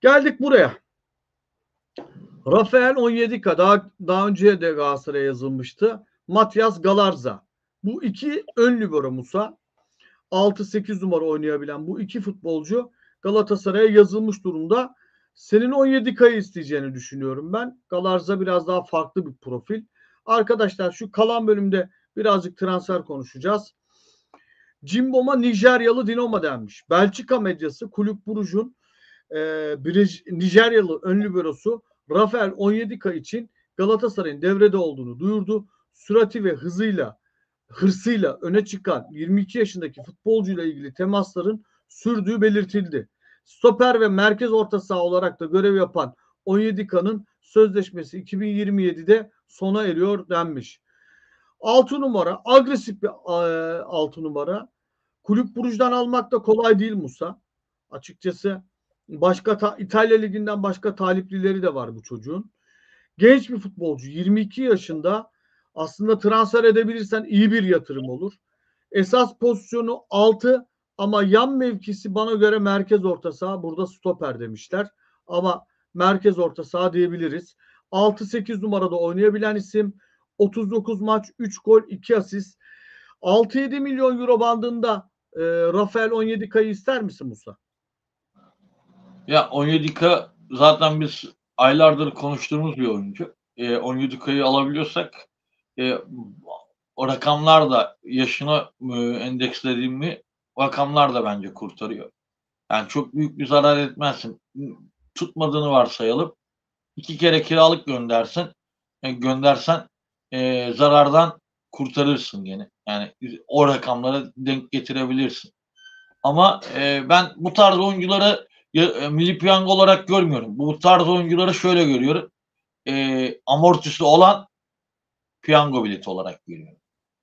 Geldik buraya. Rafael Onyedika daha önce de Galatasaray'a yazılmıştı. Matias Galarza. Bu iki ön libero Musa. 6-8 numara oynayabilen bu iki futbolcu Galatasaray'a yazılmış durumda. Senin 17K'yı isteyeceğini düşünüyorum ben. Galarza biraz daha farklı bir profil. Arkadaşlar şu kalan bölümde birazcık transfer konuşacağız. Cimbom'a Nijeryalı Dinamo denmiş. Belçika medyası Kulüp Brugge'un Nijeryalı ön liberosu Rafael Onyedika için Galatasaray'ın devrede olduğunu duyurdu. Sürati ve hırsıyla öne çıkan 22 yaşındaki futbolcuyla ilgili temasların sürdüğü belirtildi. Stoper ve merkez orta saha olarak da görev yapan Onyedika'nın sözleşmesi 2027'de sona eriyor denmiş. 6 numara agresif bir 6 numara. Kulüp Brugge'dan almak da kolay değil Musa. Açıkçası İtalya Ligi'nden başka taliplileri de var bu çocuğun. Genç bir futbolcu 22 yaşında, aslında transfer edebilirsen iyi bir yatırım olur. Esas pozisyonu 6 ama yan mevkisi bana göre merkez orta saha, burada stoper demişler. Ama merkez orta saha diyebiliriz. 6-8 numarada oynayabilen isim. 39 maç, 3 gol, 2 asist. 6-7 milyon euro bandında Rafael Onyedika'yı ister misin Musa? Ya Onyedika zaten biz aylardır konuştuğumuz bir oyuncu. Onyedika'yı alabiliyorsak o rakamlar da yaşına endekslediğimi rakamlar da bence kurtarıyor. Yani çok büyük bir zarar etmezsin. Tutmadığını varsayalım. 2 kere kiralık göndersen zarardan kurtarırsın gene. Yani o rakamlara denk getirebilirsin. Ama ben bu tarz oyuncuları milli piyango olarak görmüyorum. Bu tarz oyuncuları şöyle görüyorum. Amortisi olan piyango bileti olarak görüyorum.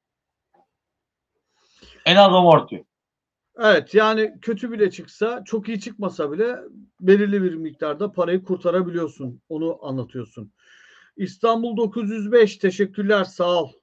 En az amorti. Evet, yani kötü bile çıksa, çok iyi çıkmasa bile belirli bir miktarda parayı kurtarabiliyorsun. Onu anlatıyorsun. İstanbul 905 teşekkürler, sağ ol.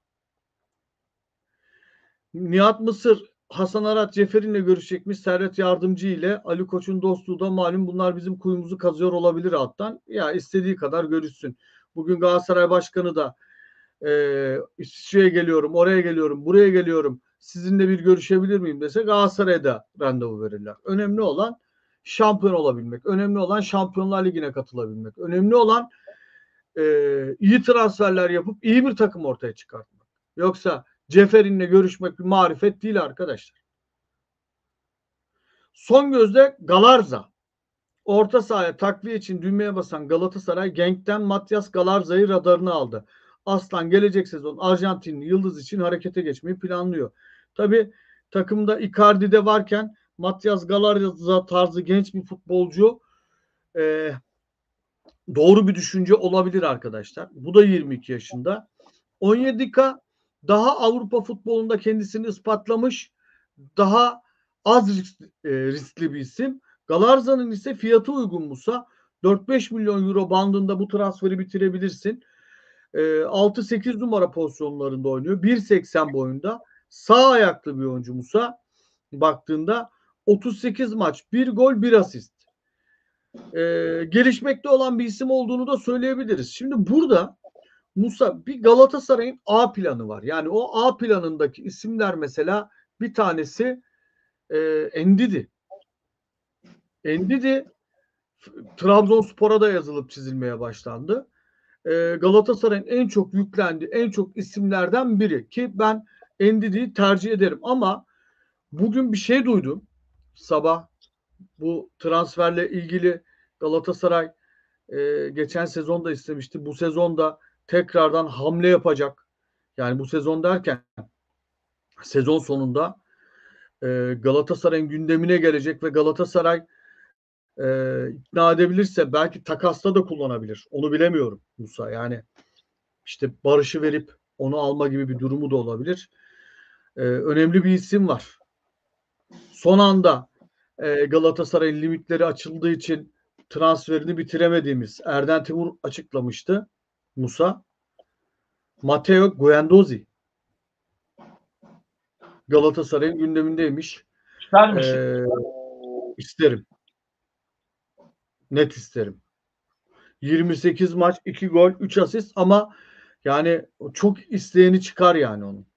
Nihat Mısır Hasan Arat Ceferin'le görüşecekmiş. Servet Yardımcı ile Ali Koç'un dostluğu da malum, bunlar bizim kuyumuzu kazıyor olabilir alttan. Ya istediği kadar görüşsün. Bugün Galatasaray Başkanı da İsviçre'ye geliyorum, oraya geliyorum, buraya geliyorum. Sizinle bir görüşebilir miyim dese Galatasaray'da randevu verirler. Önemli olan şampiyon olabilmek. Önemli olan Şampiyonlar Ligi'ne katılabilmek. Önemli olan iyi transferler yapıp iyi bir takım ortaya çıkartmak. Yoksa Ceferin'le görüşmek bir marifet değil arkadaşlar. Son gözde Galarza. Orta sahaya takviye için düğmeye basan Galatasaray Genk'ten Matias Galarza'yı radarına aldı. Aslan gelecek sezon Arjantinli yıldız için harekete geçmeyi planlıyor. Tabi takımda Icardi de varken Matias Galarza tarzı genç bir futbolcu doğru bir düşünce olabilir arkadaşlar. Bu da 22 yaşında. Onyedika daha Avrupa futbolunda kendisini ispatlamış, daha az riskli bir isim. Galarza'nın ise fiyatı uygun Musa. 4-5 milyon euro bandında bu transferi bitirebilirsin. 6-8 numara pozisyonlarında oynuyor. 1.80 boyunda. Sağ ayaklı bir oyuncu Musa. Baktığında 38 maç, 1 gol, 1 asist. Gelişmekte olan bir isim olduğunu da söyleyebiliriz. Şimdi burada Musa, bir Galatasaray'ın A planı var. Yani o A planındaki isimler, mesela bir tanesi Endidi. Endidi Trabzonspor'a da yazılıp çizilmeye başlandı. Galatasaray'ın en çok yüklendiği, en çok isimlerden biri ki ben Endidi'yi tercih ederim, ama bugün bir şey duydum sabah, bu transferle ilgili. Galatasaray geçen sezon da istemişti. Bu sezon da tekrardan hamle yapacak. Yani bu sezon derken sezon sonunda Galatasaray'ın gündemine gelecek ve Galatasaray ikna edebilirse belki takasta da kullanabilir. Onu bilemiyorum Musa. Yani işte Barış'ı verip onu alma gibi bir durumu da olabilir. Önemli bir isim var. Son anda Galatasaray'ın limitleri açıldığı için transferini bitiremediğimiz Erden Timur açıklamıştı Musa. Matteo Guendouzi Galatasaray'ın gündemindeymiş. İster misin? İsterim. Net isterim. 28 maç, 2 gol, 3 asist ama yani çok isteyeni çıkar yani onun.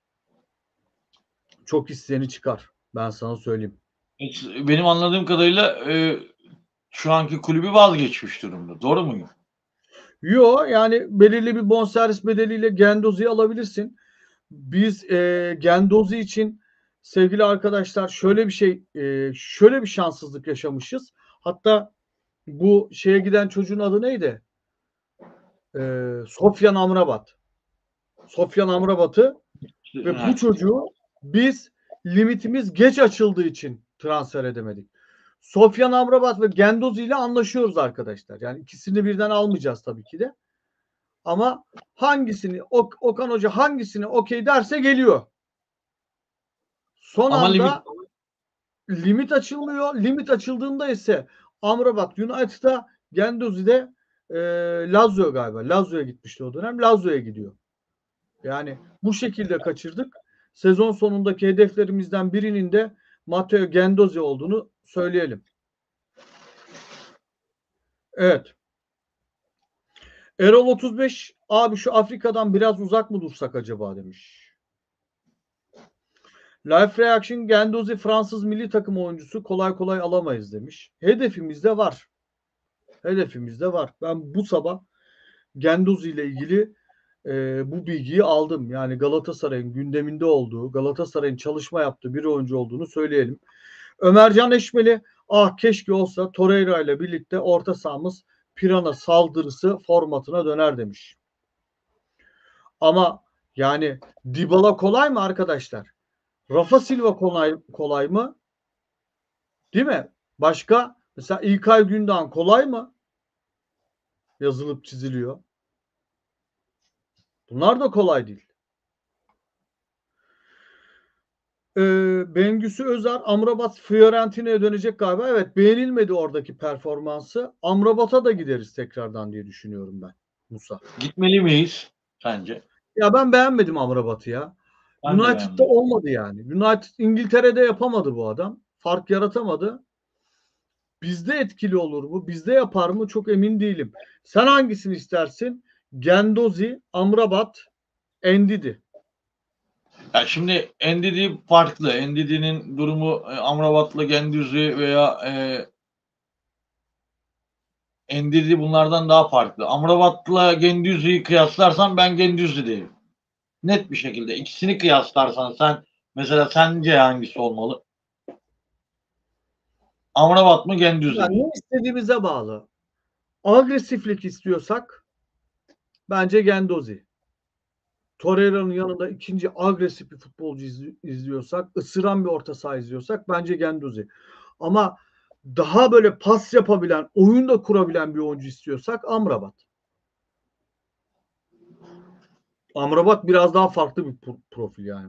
Çok isteyeni çıkar. Ben sana söyleyeyim. Benim anladığım kadarıyla şu anki kulübü vazgeçmiş durumda. Doğru muyum? Yo yani belirli bir bonservis bedeliyle Gendozi'yi alabilirsin. Biz Gendozi için sevgili arkadaşlar şöyle bir şanssızlık yaşamışız. Hatta bu şeye giden çocuğun adı neydi? Sofyan Amrabat. Sofyan Amrabat'ı ve bu çocuğu biz limitimiz geç açıldığı için transfer edemedik. Sofyan Amrabat ve Gendozi ile anlaşıyoruz arkadaşlar. Yani ikisini birden almayacağız tabii ki de. Ama hangisini Okan Hoca hangisini okey derse geliyor. Son Ama anda limit açılmıyor. Limit açıldığında ise Amrabat United'a, Gendozi de Lazio galiba. Lazio'ya gitmişti o dönem. Lazio'ya gidiyor. Yani bu şekilde kaçırdık. Sezon sonundaki hedeflerimizden birinin de Matteo Gendozi olduğunu söyleyelim. Evet. Erol 35 abi şu Afrika'dan biraz uzak mı dursak acaba demiş. Life Reaction Gendozi Fransız milli takım oyuncusu kolay kolay alamayız demiş. Hedefimizde var. Hedefimizde var. Ben bu sabah Gendozi ile ilgili bu bilgiyi aldım. Yani Galatasaray'ın gündeminde olduğu, Galatasaray'ın çalışma yaptığı bir oyuncu olduğunu söyleyelim. Ömercan Eşmeli keşke olsa Torreira ile birlikte orta sahamız Pirana saldırısı formatına döner demiş. Ama yani Dybala kolay mı arkadaşlar? Rafa Silva kolay mı? Değil mi? Başka mesela İlkay Gündoğan kolay mı? Yazılıp çiziliyor. Bunlar da kolay değil. Bengüsü Özer Amrabat Fiorentina'ya dönecek galiba. Evet, beğenilmedi oradaki performansı. Amrabat'a da gideriz tekrardan diye düşünüyorum ben. Musa. gitmeli miyiz sence? Ya ben beğenmedim Amrabat'ı ya. Ben de United'da beğenmedim. olmadı yani. United İngiltere'de yapamadı bu adam. Fark yaratamadı. Bizde etkili olur mu? Bizde yapar mı? Çok emin değilim. Sen hangisini istersin? Gendozi, Amrabat, Endidi. Ya şimdi Ndidi farklı. Ndidi'nin durumu Amrabat'la Gendüzi veya Ndidi bunlardan daha farklı. Amrabat'la Gendüzi'yi kıyaslarsan ben Gendüzi derim. Net bir şekilde. İkisini kıyaslarsan sen mesela sence hangisi olmalı? Amrabat mı Gendüzi Yani mi? ne istediğimize bağlı. Agresiflik istiyorsak bence Gendozi. Torreira'nın yanında ikinci agresif bir futbolcu izliyorsak, ısıran bir orta saha izliyorsak bence Gendozi. Ama daha böyle pas yapabilen, oyun da kurabilen bir oyuncu istiyorsak Amrabat. Amrabat biraz daha farklı bir profil yani.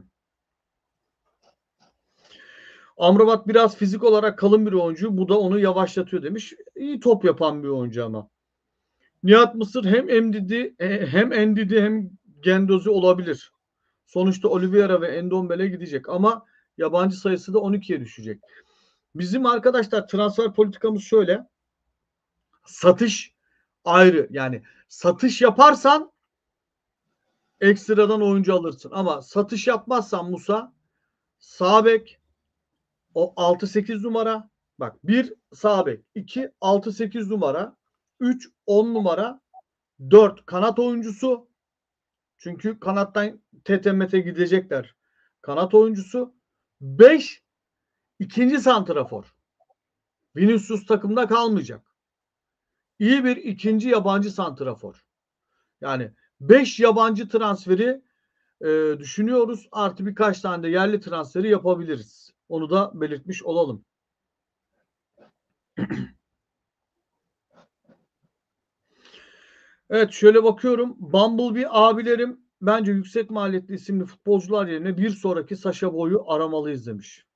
Amrabat biraz fizik olarak kalın bir oyuncu. Bu da onu yavaşlatıyor demiş. İyi top yapan bir oyuncu ama. Nihat Mısır hem Endidi hem Gendozi olabilir. Sonuçta Oliveira ve Endombele gidecek ama yabancı sayısı da 12'ye düşecek. Bizim arkadaşlar transfer politikamız şöyle. Satış ayrı. Yani satış yaparsan ekstradan oyuncu alırsın. Ama satış yapmazsan Musa sağ bek o 6-8 numara, bak 1 sağ bek, 2 6-8 numara, 3 10 numara, 4 kanat oyuncusu. Çünkü kanattan TTM'te gidecekler. Kanat oyuncusu. 5 ikinci santrafor. Vinicius takımda kalmayacak. İyi bir ikinci yabancı santrafor. Yani 5 yabancı transferi düşünüyoruz. Artı birkaç tane de yerli transferi yapabiliriz. Onu da belirtmiş olalım. Evet, şöyle bakıyorum. Bumblebee abilerim bence yüksek maliyetli isimli futbolcular yerine bir sonraki Sacha Boey'u aramalıyız demiş.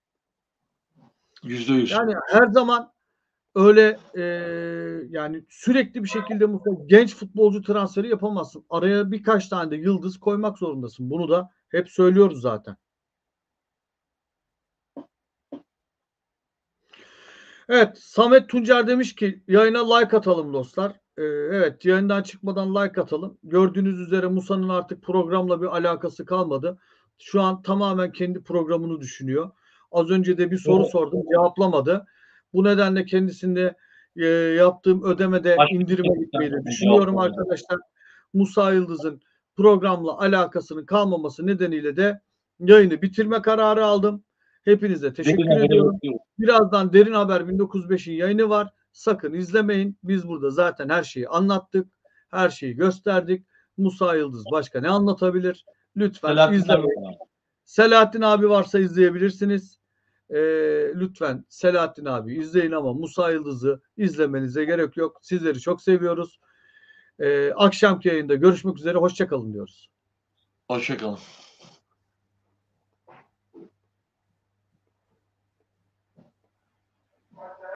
%100. Yani her zaman öyle yani sürekli bir şekilde genç futbolcu transferi yapamazsın. Araya birkaç tane de yıldız koymak zorundasın. Bunu da hep söylüyoruz zaten. Evet, Samet Tuncer demiş ki yayına like atalım dostlar. Evet, yayından çıkmadan like atalım. Gördüğünüz üzere Musa'nın artık programla bir alakası kalmadı. Şu an tamamen kendi programını düşünüyor. Az önce de bir soru sordum, cevaplamadı. Bu nedenle kendisinde yaptığım ödemede Başka indirime bir gitmeyi de tane düşünüyorum cevap verdim. arkadaşlar. Musa Yıldız'ın programla alakasının kalmaması nedeniyle de yayını bitirme kararı aldım. Hepinize Derin teşekkür haberi ediyorum. bekliyorum. Birazdan Derin Haber 1905'in yayını var. Sakın izlemeyin. Biz burada zaten her şeyi anlattık. Her şeyi gösterdik. Musa Yıldız başka ne anlatabilir? Lütfen Selahattin abi izlemeyin. falan. Selahattin abi varsa izleyebilirsiniz. Lütfen Selahattin abi izleyin ama Musa Yıldız'ı izlemenize gerek yok. Sizleri çok seviyoruz. Akşamki yayında görüşmek üzere. Hoşça kalın diyoruz. Hoşçakalın.